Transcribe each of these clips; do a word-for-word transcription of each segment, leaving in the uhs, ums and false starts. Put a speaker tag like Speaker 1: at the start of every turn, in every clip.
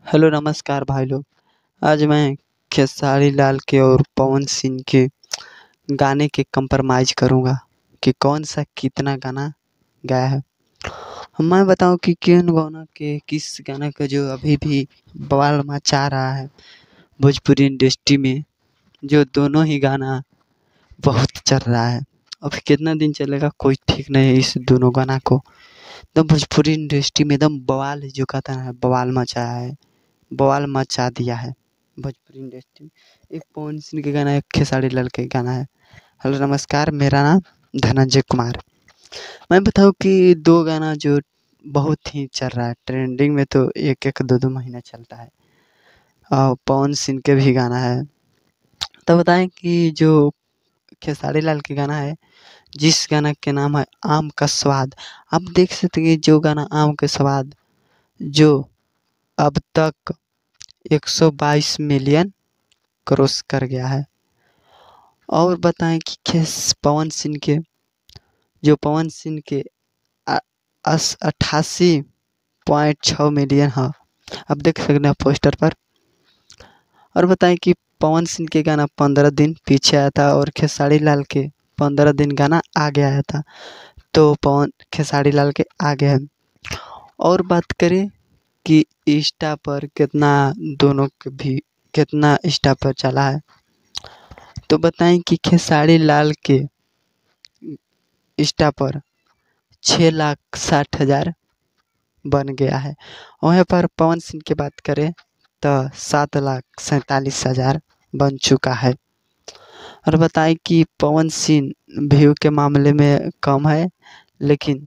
Speaker 1: Hello नमस्कार भाई लोग। आज मैं खेसारी लाल के और पवन सिंह के गाने के कंप्रोमाइज़ करूँगा कि कौन सा कितना गाना गाया है। मैं बताऊँ कि किन गाना के किस गाना का जो अभी भी बवाल मचा रहा है भोजपुरी इंडस्ट्री में, जो दोनों ही गाना बहुत चल रहा है। अब कितना दिन चलेगा कोई ठीक नहीं है इस दोनों गाना को। एकदम भोजपुरी इंडस्ट्री में एकदम बवाल जो कहता है बवाल मचाया है, बवाल मचा दिया है भोजपुरी इंडस्ट्री में। एक पवन सिंह के गाना है, एक खेसारी लाल के गाना है। हेलो नमस्कार, मेरा नाम धनंजय कुमार। मैं बताऊँ कि दो गाना जो बहुत ही चल रहा है ट्रेंडिंग में, तो एक एक दो दो महीना चलता है। और पवन सिंह के भी गाना है। तो बताएं कि जो खेसारी लाल के गाना है, जिस गाना के नाम है आम का स्वाद। आप देख सकते हैं जो गाना आम का स्वाद जो अब तक एक सौ बाईस मिलियन क्रॉस कर गया है। और बताएं कि खेस पवन सिंह के जो पवन सिंह के आ- अस अट्ठासी पॉइंट छः मिलियन है, आप देख सकते हैं पोस्टर पर। और बताएं कि पवन सिंह के गाना पंद्रह दिन पीछे आया था और खेसारी लाल के पंद्रह दिन गाना आगे आया था, तो पवन खेसारी लाल के आगे है। और बात करें कि इंस्टा पर कितना दोनों के भी कितना इंस्टा पर चला है, तो बताएं कि खेसारी लाल के इंस्टा पर छः लाख साठ हज़ार बन गया है। वहीं पर पवन सिंह की बात करें तो सात लाख सैंतालीस हज़ार बन चुका है। और बताएं कि पवन सिंह व्यू के मामले में कम है, लेकिन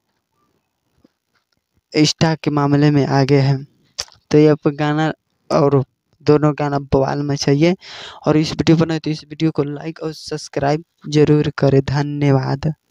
Speaker 1: इंस्टा के मामले में आगे है। तो ये आप गाना और दोनों गाना बवाल में चाहिए। और इस वीडियो बनाए तो इस वीडियो को लाइक और सब्सक्राइब जरूर करें। धन्यवाद।